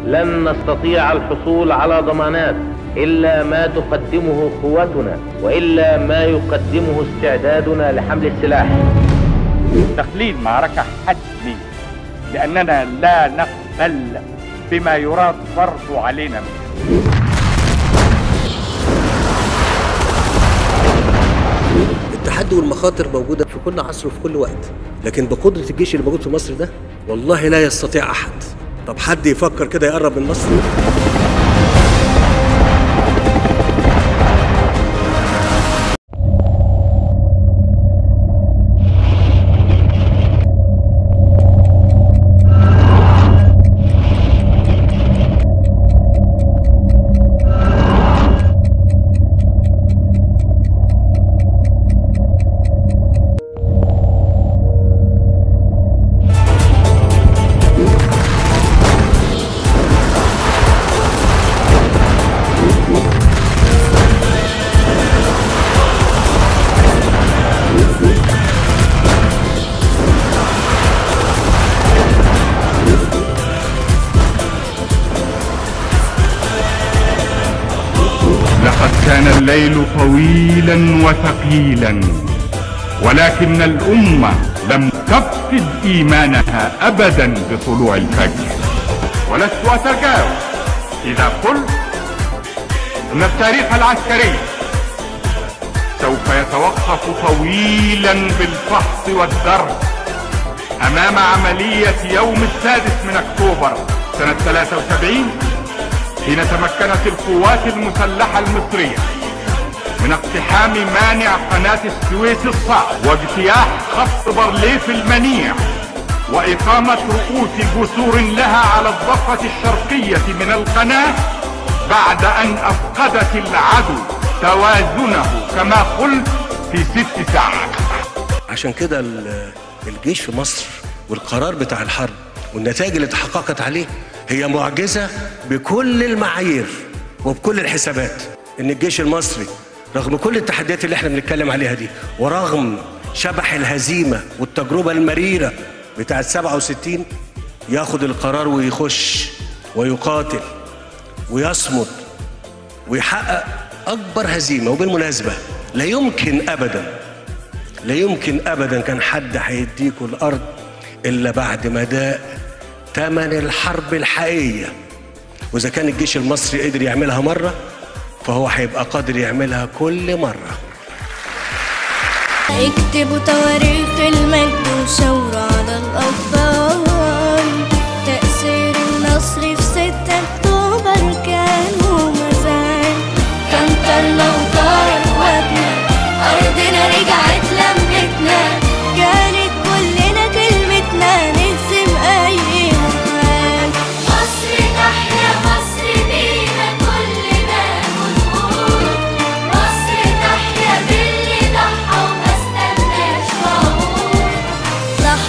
لن نستطيع الحصول على ضمانات إلا ما تقدمه قوتنا وإلا ما يقدمه استعدادنا لحمل السلاح. تقليد معركة حتمي لأننا لا نقبل بما يراد فرضه علينا منه. التحدي والمخاطر موجودة في كل عصر وفي كل وقت، لكن بقدرة الجيش اللي موجود في مصر ده والله لا يستطيع أحد. طب حد يفكر كده يقرب من مصر؟ لقد كان الليل طويلا وثقيلا، ولكن الأمة لم تفقد إيمانها أبدا بطلوع الفجر. ولست أتجاوز إذا قلت أن التاريخ العسكري سوف يتوقف طويلا بالفحص والدرس أمام عملية يوم 6 أكتوبر سنة 73، حين تمكنت القوات المسلحة المصرية من اقتحام مانع قناة السويس الصعب واجتياح خط بارليف المنيع وإقامة رؤوس جسور لها على الضفة الشرقية من القناة بعد أن أفقدت العدو توازنه كما قلت في 6 ساعات. عشان كده الجيش في مصر والقرار بتاع الحرب والنتائج اللي تحققت عليه هي معجزة بكل المعايير وبكل الحسابات. ان الجيش المصري رغم كل التحديات اللي احنا بنتكلم عليها دي ورغم شبح الهزيمة والتجربة المريرة بتاعت 67 ياخد القرار ويخش ويقاتل ويصمد ويحقق اكبر هزيمة. وبالمناسبة لا يمكن ابدا كان حد هيديكوا الارض الا بعد ما داق ثمن الحرب الحقيقية. وإذا كان الجيش المصري قدر يعملها مرة فهو هيبقى قادر يعملها كل مرة. اكتبوا تواريخ المجد وشاوروا على الأبطال. تأثير النصر في 6 أكتوبر كان ومازال. كان طلنا وطار وابنا أرضنا رجعت لمتنا. كانت كلنا كلمتنا نهزم أي هوان. مصر تحيا مصر بينا كلنا بنقول. مصر تحيا باللي ضحى وما استناش وعود.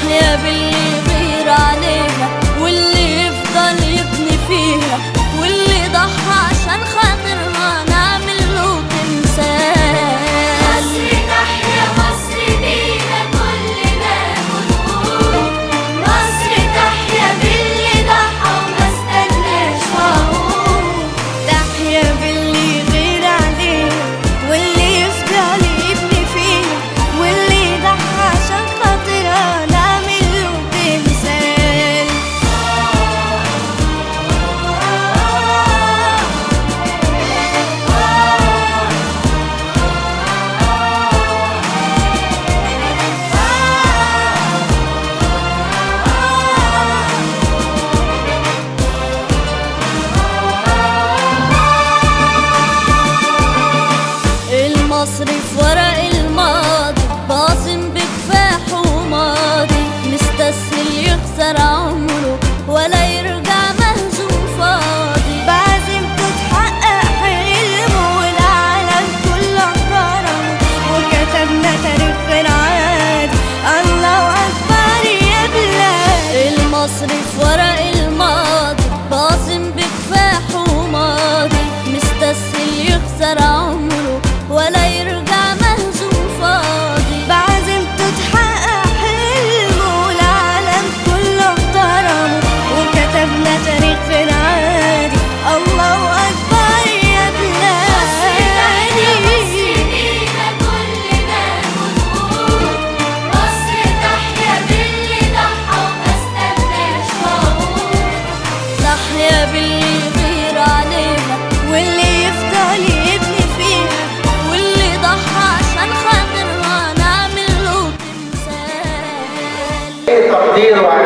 خير وعلى